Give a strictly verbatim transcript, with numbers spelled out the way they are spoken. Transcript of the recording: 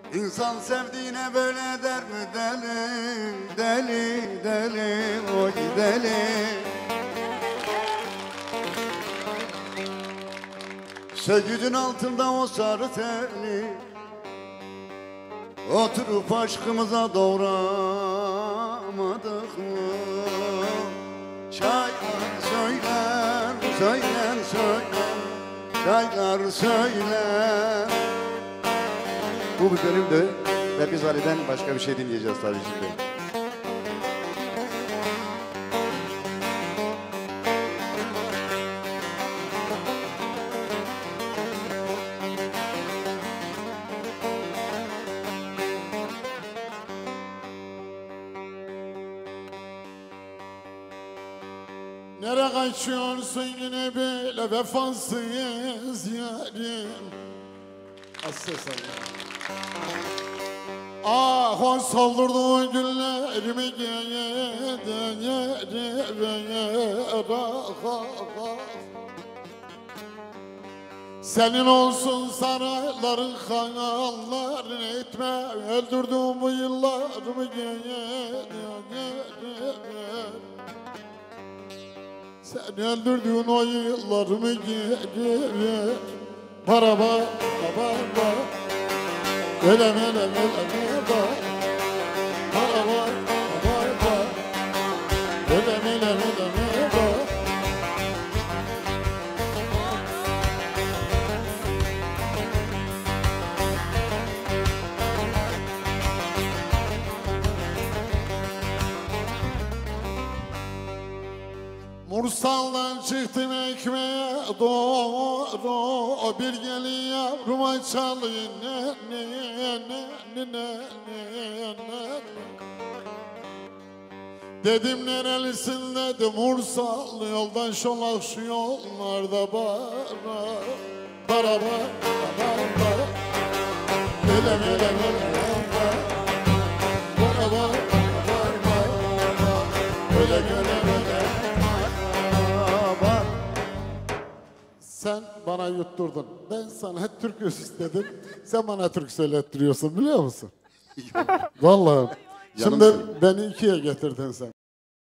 İnsan sevdiğine böyle der mi deli, deli, deli, oy deli. Söğüdün altında o sarı teli, oturup aşkımıza doğramadık mı? Çaylar söyler, söyler, söyler, çaylar söyler. Bu bir bölümdü ve biz Ali'den başka bir şey dinleyeceğiz tabii şimdi. Nereye kaçıyorsun yine böyle vefasız yarim? Asıl ah o soldurduğun günlerimi giyeden yerime senin olsun sarayların kanalların etme öldürdüğüm bu yıllarımı giyeden yerime sen öldürdüğün o yıllarımı giyeden para bak para bak öyle öyle öyle bak para bak para bak öyle öyle öyle bak Mursal'dan çıktım ekmeğe doğru bir gelin yavruma çalayım ne ne ne ne ne ne dedim nerelisin dedim Mursal yoldan şolak şu yollarda bara bara bara bara öyle öyle öyle bara bara bara öyle öyle sen bana yutturdun. Ben sana hep Türk istedim. Sen bana Türk söylettiriyorsun biliyor musun? Vallahi. Şimdi beni ikiye getirdin sen.